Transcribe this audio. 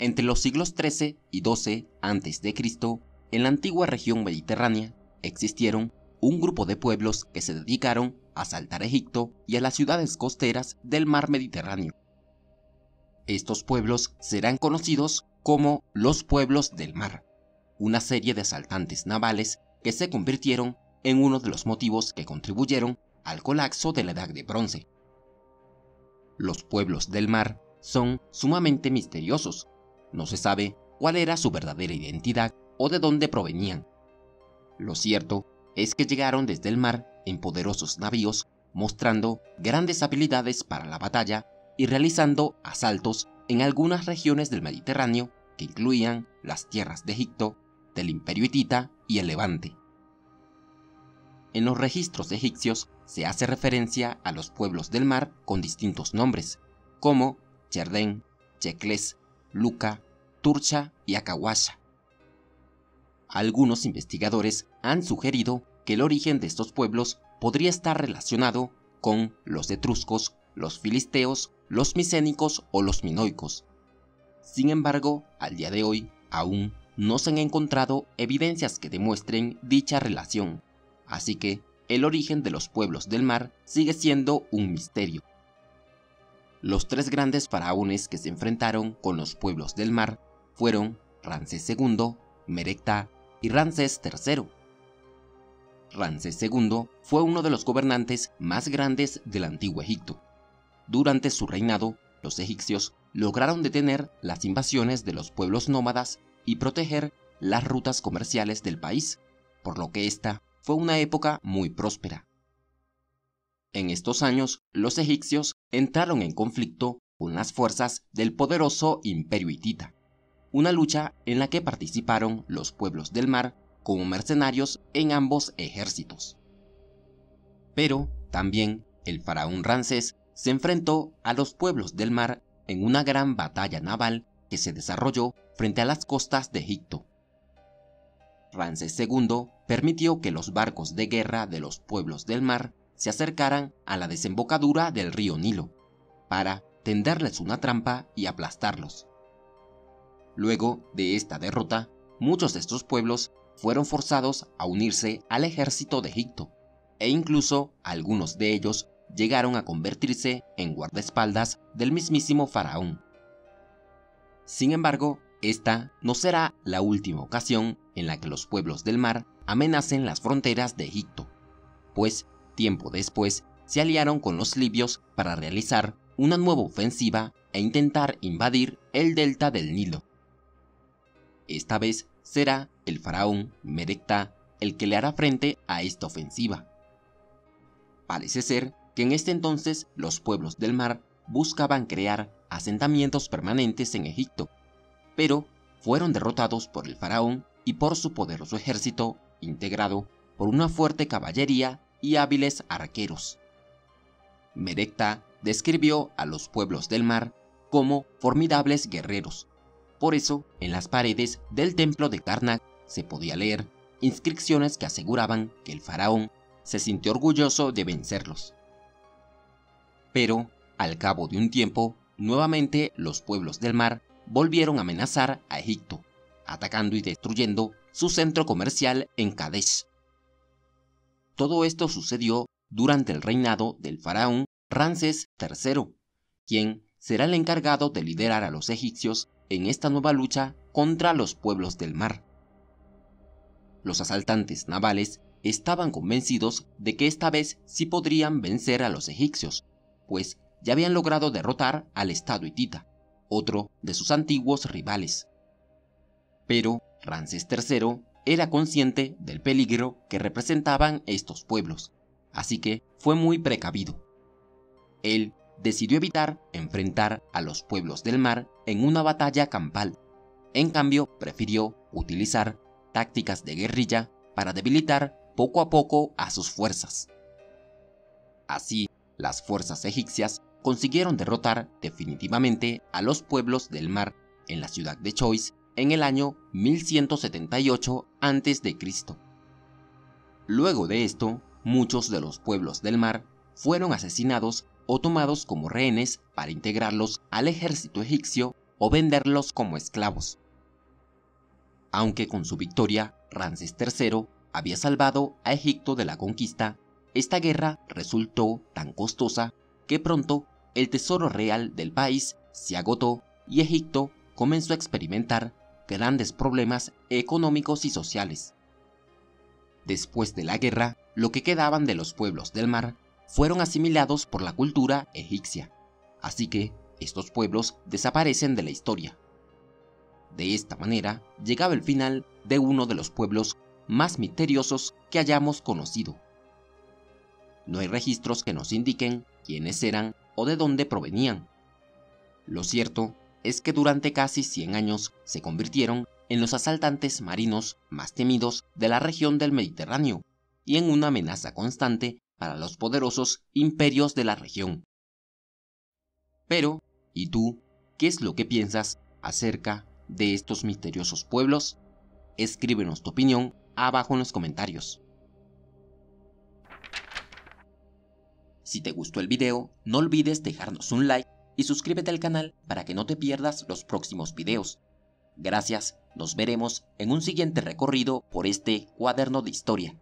Entre los siglos XIII y XII a.C., en la antigua región mediterránea existieron un grupo de pueblos que se dedicaron a asaltar Egipto y a las ciudades costeras del mar Mediterráneo. Estos pueblos serán conocidos como los pueblos del mar, una serie de asaltantes navales que se convirtieron en uno de los motivos que contribuyeron al colapso de la Edad de Bronce. Los pueblos del mar son sumamente misteriosos. No se sabe cuál era su verdadera identidad o de dónde provenían. Lo cierto es que llegaron desde el mar en poderosos navíos, mostrando grandes habilidades para la batalla y realizando asaltos en algunas regiones del Mediterráneo que incluían las tierras de Egipto, del Imperio hitita y el Levante. En los registros egipcios se hace referencia a los pueblos del mar con distintos nombres, como Cherdén, Checles, Luca, Turcha y Acawasha. Algunos investigadores han sugerido que el origen de estos pueblos podría estar relacionado con los etruscos, los filisteos, los micénicos o los minoicos. Sin embargo, al día de hoy, aún no se han encontrado evidencias que demuestren dicha relación, así que el origen de los pueblos del mar sigue siendo un misterio. Los tres grandes faraones que se enfrentaron con los pueblos del mar fueron Ramsés II, Merecta y Ramsés III. Ramsés II fue uno de los gobernantes más grandes del antiguo Egipto. Durante su reinado, los egipcios lograron detener las invasiones de los pueblos nómadas y proteger las rutas comerciales del país, por lo que esta fue una época muy próspera. En estos años, los egipcios entraron en conflicto con las fuerzas del poderoso Imperio hitita, una lucha en la que participaron los pueblos del mar como mercenarios en ambos ejércitos. Pero también el faraón Ramsés se enfrentó a los pueblos del mar en una gran batalla naval que se desarrolló frente a las costas de Egipto. Ramsés II permitió que los barcos de guerra de los pueblos del mar se acercaran a la desembocadura del río Nilo, para tenderles una trampa y aplastarlos. Luego de esta derrota, muchos de estos pueblos fueron forzados a unirse al ejército de Egipto, e incluso algunos de ellos llegaron a convertirse en guardaespaldas del mismísimo faraón. Sin embargo, esta no será la última ocasión en la que los pueblos del mar amenacen las fronteras de Egipto, pues tiempo después se aliaron con los libios para realizar una nueva ofensiva e intentar invadir el delta del Nilo. Esta vez será el faraón Merecta el que le hará frente a esta ofensiva. Parece ser que en este entonces los pueblos del mar buscaban crear asentamientos permanentes en Egipto, pero fueron derrotados por el faraón y por su poderoso ejército integrado por una fuerte caballería y hábiles arqueros. Merecta describió a los pueblos del mar como formidables guerreros. Por eso, en las paredes del templo de Karnak se podía leer inscripciones que aseguraban que el faraón se sintió orgulloso de vencerlos. Pero, al cabo de un tiempo, nuevamente los pueblos del mar volvieron a amenazar a Egipto, atacando y destruyendo su centro comercial en Kadesh. Todo esto sucedió durante el reinado del faraón Ramsés III, quien será el encargado de liderar a los egipcios en esta nueva lucha contra los pueblos del mar. Los asaltantes navales estaban convencidos de que esta vez sí podrían vencer a los egipcios, pues ya habían logrado derrotar al estado hitita, otro de sus antiguos rivales. Pero Ramsés III era consciente del peligro que representaban estos pueblos, así que fue muy precavido. Él decidió evitar enfrentar a los pueblos del mar en una batalla campal. En cambio, prefirió utilizar tácticas de guerrilla para debilitar poco a poco a sus fuerzas. Así, las fuerzas egipcias consiguieron derrotar definitivamente a los pueblos del mar en la ciudad de Chois en el año 1178 a.C. Luego de esto, muchos de los pueblos del mar fueron asesinados o tomados como rehenes para integrarlos al ejército egipcio o venderlos como esclavos. Aunque con su victoria Ramsés III había salvado a Egipto de la conquista, esta guerra resultó tan costosa que pronto el tesoro real del país se agotó y Egipto comenzó a experimentar grandes problemas económicos y sociales. Después de la guerra, lo que quedaban de los pueblos del mar fueron asimilados por la cultura egipcia, así que estos pueblos desaparecen de la historia. De esta manera, llegaba el final de uno de los pueblos más misteriosos que hayamos conocido. No hay registros que nos indiquen quiénes eran o de dónde provenían. Lo cierto es que durante casi 100 años se convirtieron en los asaltantes marinos más temidos de la región del Mediterráneo y en una amenaza constante para los poderosos imperios de la región. Pero, ¿y tú, qué es lo que piensas acerca de estos misteriosos pueblos? Escríbenos tu opinión abajo en los comentarios. Si te gustó el video, no olvides dejarnos un like y suscríbete al canal para que no te pierdas los próximos videos. Gracias, nos veremos en un siguiente recorrido por este cuaderno de historia.